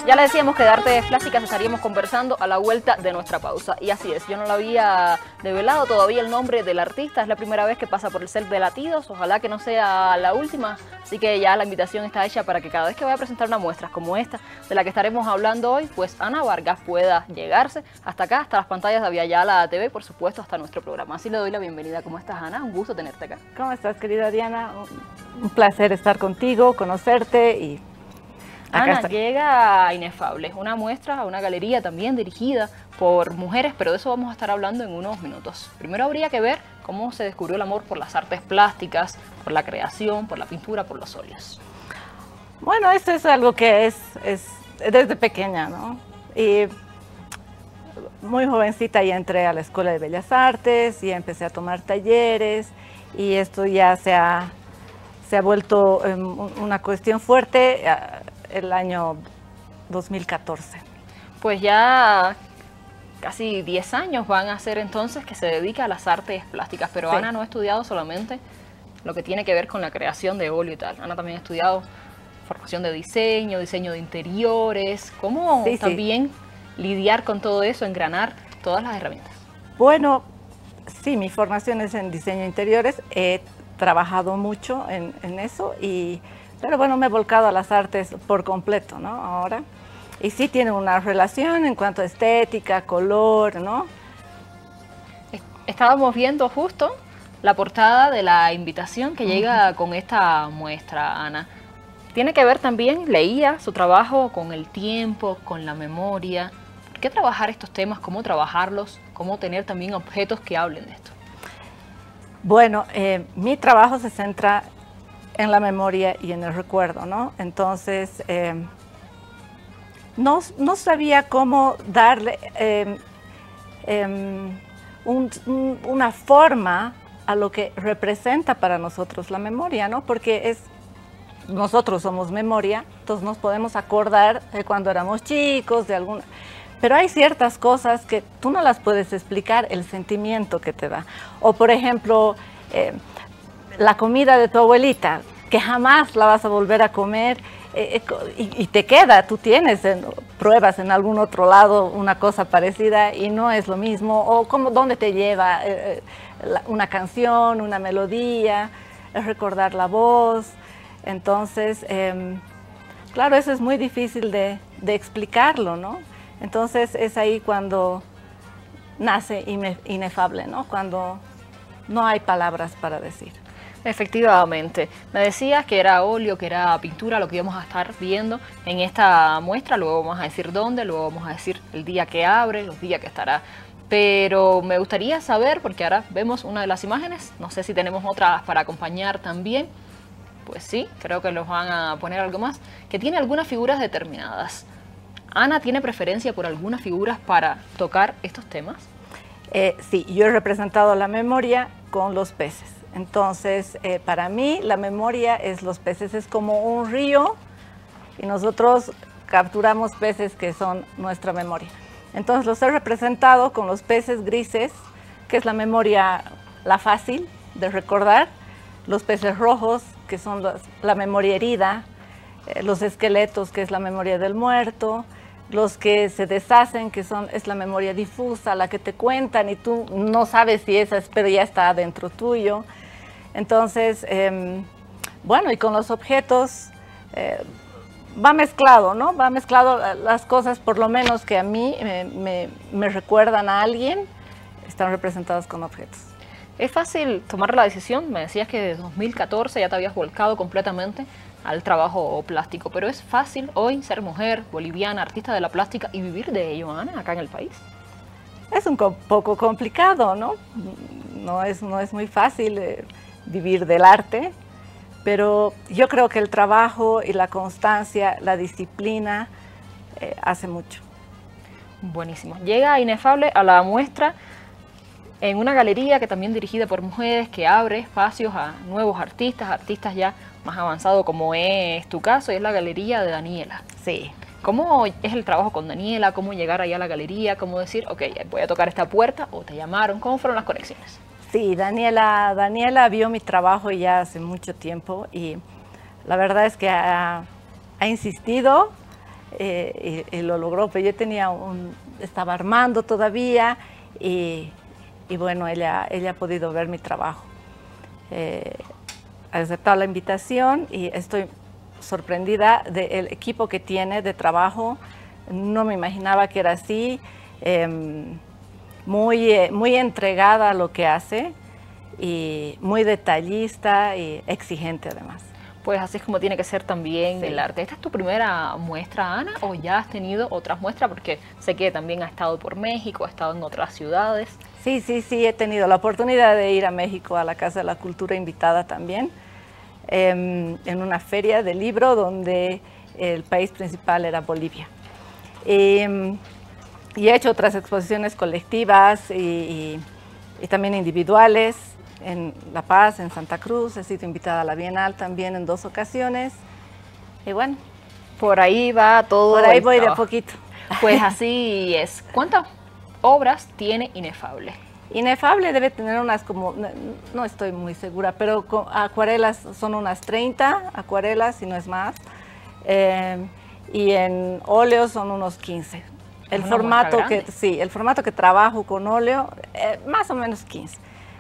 Ya le decíamos que de artes plásticas estaríamos conversando a la vuelta de nuestra pausa. Y así es, yo no lo había develado todavía el nombre del artista, es la primera vez que pasa por el set de Latidos, ojalá que no sea la última, así que ya la invitación está hecha para que cada vez que vaya a presentar una muestra como esta, de la que estaremos hablando hoy, pues Ana Vargas pueda llegarse hasta acá, hasta las pantallas de Aviala TV, por supuesto, hasta nuestro programa. Así le doy la bienvenida. ¿Cómo estás, Ana? Un gusto tenerte acá. ¿Cómo estás, querida Diana? Un placer estar contigo, conocerte y... Ana, llega a Inefables, una muestra, una galería también dirigida por mujeres, pero de eso vamos a estar hablando en unos minutos. Primero habría que ver cómo se descubrió el amor por las artes plásticas, por la creación, por la pintura, por los óleos. Bueno, esto es algo que es desde pequeña, ¿no? Y muy jovencita ya entré a la Escuela de Bellas Artes y empecé a tomar talleres y esto ya se ha vuelto una cuestión fuerte el año 2014. Pues ya casi 10 años van a ser entonces que se dedica a las artes plásticas, pero sí. Ana no ha estudiado solamente lo que tiene que ver con la creación de óleo y tal. Ana también ha estudiado formación de diseño, diseño de interiores, cómo también lidiar con todo eso, engranar todas las herramientas. Bueno, sí, mi formación es en diseño de interiores, he trabajado mucho en eso pero bueno, me he volcado a las artes por completo, ¿no? Ahora. Y sí tiene una relación en cuanto a estética, color, ¿no? Estábamos viendo justo la portada de la invitación que llega con esta muestra, Ana. Tiene que ver también, leía, su trabajo con el tiempo, con la memoria. ¿Por qué trabajar estos temas? ¿Cómo trabajarlos? ¿Cómo tener también objetos que hablen de esto? Bueno, mi trabajo se centra en la memoria y en el recuerdo, ¿no? Entonces, no sabía cómo darle una forma a lo que representa para nosotros la memoria, ¿no? Porque nosotros somos memoria, entonces nos podemos acordar de cuando éramos chicos, de alguna... Pero hay ciertas cosas que tú no las puedes explicar, el sentimiento que te da. O, por ejemplo, la comida de tu abuelita, que jamás la vas a volver a comer y te queda, tú tienes pruebas en algún otro lado una cosa parecida y no es lo mismo, o dónde te lleva una canción, una melodía, es recordar la voz. Entonces, claro, eso es muy difícil de explicarlo, ¿no? Entonces es ahí cuando nace Inefable, ¿no? Cuando no hay palabras para decir. Efectivamente. Me decías que era óleo, que era pintura, lo que íbamos a estar viendo en esta muestra. Luego vamos a decir dónde, luego vamos a decir el día que abre, los días que estará. Pero me gustaría saber, porque ahora vemos una de las imágenes, no sé si tenemos otras para acompañar también. Pues sí, creo que los van a poner algo más, que tiene algunas figuras determinadas. Ana, ¿tiene preferencia por algunas figuras para tocar estos temas? Sí, yo he representado la memoria con los peces. Entonces, para mí, la memoria es los peces, es como un río y nosotros capturamos peces que son nuestra memoria. Entonces, los he representado con los peces grises, que es la memoria, la fácil de recordar, los peces rojos, que son la memoria herida, los esqueletos, que es la memoria del muerto, los que se deshacen, que es la memoria difusa, la que te cuentan y tú no sabes si esa es, pero ya está adentro tuyo. Entonces, bueno, y con los objetos va mezclado, ¿no? Va mezclado las cosas, por lo menos que a mí me recuerdan a alguien, están representadas con objetos. ¿Es fácil tomar la decisión? Me decías que desde 2014 ya te habías volcado completamente al trabajo plástico, pero ¿es fácil hoy ser mujer, boliviana, artista de la plástica y vivir de ello, Ana, acá en el país? Es un poco complicado, ¿no? No es muy fácil vivir del arte, pero yo creo que el trabajo y la constancia, la disciplina, hace mucho. Buenísimo. Llega Inefable a la muestra en una galería que también dirigida por mujeres, que abre espacios a nuevos artistas ya más avanzados, como es tu caso, y es la galería de Daniela. Sí. ¿Cómo es el trabajo con Daniela? ¿Cómo llegar allá a la galería? ¿Cómo decir, ok, voy a tocar esta puerta? ¿O te llamaron? ¿Cómo fueron las conexiones? Sí, Daniela vio mi trabajo ya hace mucho tiempo y la verdad es que ha insistido y lo logró, pero yo estaba armando todavía y bueno, ella ha podido ver mi trabajo. Ha aceptado la invitación y estoy sorprendida del equipo que tiene de trabajo. No me imaginaba que era así, muy entregada a lo que hace y muy detallista y exigente además. Pues así es como tiene que ser también Sí. el arte. ¿Esta es tu primera muestra, Ana, o ya has tenido otras muestras? Porque sé que también has estado por México, has estado en otras ciudades. Sí, he tenido la oportunidad de ir a México, a la Casa de la Cultura, invitada también, en una feria de libro donde el país principal era Bolivia. Y he hecho otras exposiciones colectivas y también individuales en La Paz, en Santa Cruz. He sido invitada a la Bienal también en 2 ocasiones. Y bueno, Por ahí va todo. por ahí el voy de a trabajo. poquito. Pues así es. ¿Cuántas obras tiene Inefable? Inefable debe tener unas como, no estoy muy segura, pero acuarelas son unas 30 acuarelas, si no es más. Y en óleo son unos 15. Es una muestra grande. Sí, el formato que trabajo con óleo, más o menos 15.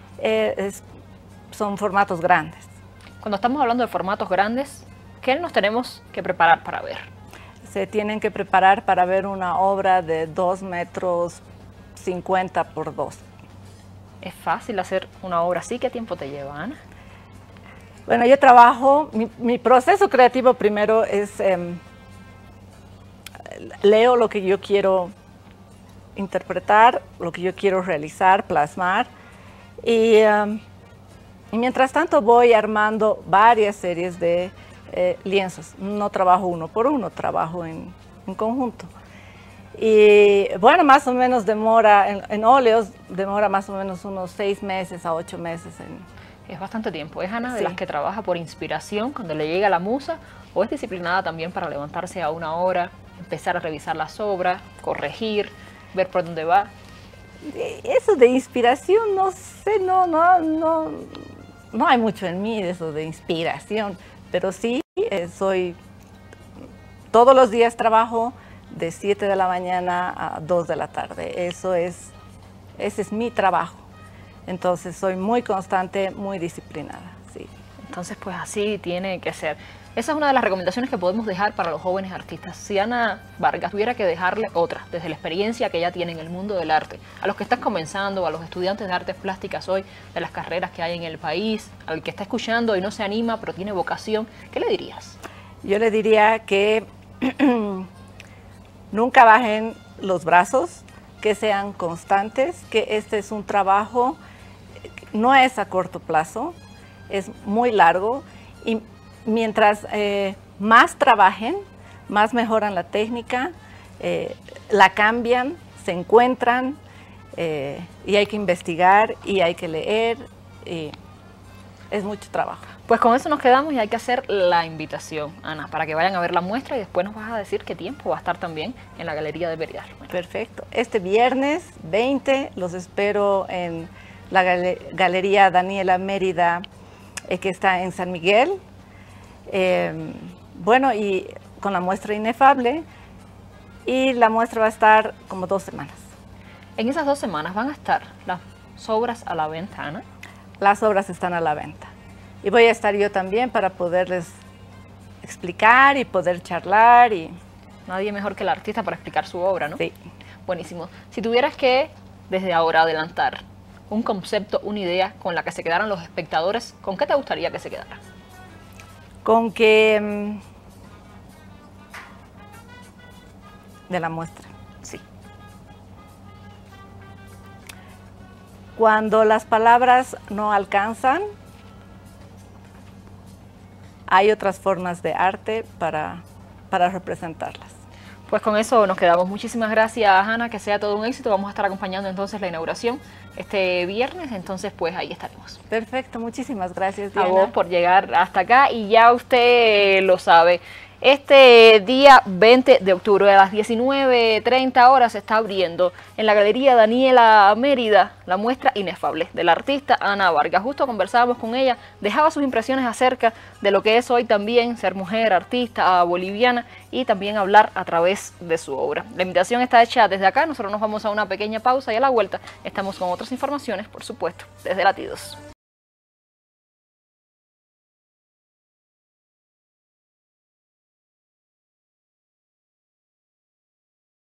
Son formatos grandes. Cuando estamos hablando de formatos grandes, ¿qué nos tenemos que preparar para ver? Se tienen que preparar para ver una obra de 2 metros 50 por 2. ¿Es fácil hacer una obra así? ¿Qué tiempo te lleva, Ana? Bueno, yo trabajo, mi proceso creativo primero es, leo lo que yo quiero interpretar, lo que yo quiero realizar, plasmar, y mientras tanto voy armando varias series de lienzos. No trabajo uno por uno, trabajo en conjunto. Y bueno, más o menos demora, en óleos, demora más o menos unos 6 meses a 8 meses. Es bastante tiempo. ¿Es Ana de Sí. las que trabaja por inspiración cuando le llega la musa? ¿O es disciplinada también para levantarse a una hora, empezar a revisar las obras, corregir, ver por dónde va? Eso de inspiración, no sé, no hay mucho en mí de eso de inspiración, pero sí todos los días trabajo de 7 de la mañana a 2 de la tarde. Ese es mi trabajo. Entonces soy muy constante, muy disciplinada, sí. Entonces, pues así tiene que ser. Esa es una de las recomendaciones que podemos dejar para los jóvenes artistas. Si Ana Vargas tuviera que dejarle otra, desde la experiencia que ella tiene en el mundo del arte, a los que están comenzando, a los estudiantes de artes plásticas hoy, de las carreras que hay en el país, al que está escuchando y no se anima, pero tiene vocación, ¿qué le dirías? Yo le diría que nunca bajen los brazos, que sean constantes, que este es un trabajo, no es a corto plazo, es muy largo y mientras más trabajen, más mejoran la técnica, la cambian, se encuentran y hay que investigar y hay que leer y es mucho trabajo. Pues con eso nos quedamos y hay que hacer la invitación, Ana, para que vayan a ver la muestra y después nos vas a decir qué tiempo va a estar también en la Galería de Veridar. Perfecto. Este viernes 20 los espero en la Galería Daniela Mérida, que está en San Miguel. Bueno, y con la muestra Inefable, y la muestra va a estar como 2 semanas. En esas 2 semanas van a estar las obras a la venta, Ana. Las obras están a la venta. Y voy a estar yo también para poderles explicar y poder charlar. Nadie mejor que el artista para explicar su obra, ¿no? Sí. Buenísimo. Si tuvieras que, desde ahora, adelantar un concepto, una idea con la que se quedaran los espectadores, ¿con qué te gustaría que se quedaran? Con que de la muestra. Sí. Cuando las palabras no alcanzan, hay otras formas de arte para representarlas. Pues con eso nos quedamos. Muchísimas gracias, Ana, que sea todo un éxito. Vamos a estar acompañando entonces la inauguración este viernes, entonces pues ahí estaremos. Perfecto, muchísimas gracias, A Diana. vos por llegar hasta acá y ya usted lo sabe. Este día 20 de octubre a las 19:30 horas se está abriendo en la Galería Daniela Mérida la muestra Inefable de la artista Ana Vargas. Justo conversábamos con ella, dejaba sus impresiones acerca de lo que es hoy también ser mujer, artista boliviana y también hablar a través de su obra. La invitación está hecha desde acá, nosotros nos vamos a una pequeña pausa y a la vuelta estamos con otras informaciones, por supuesto, desde Latidos.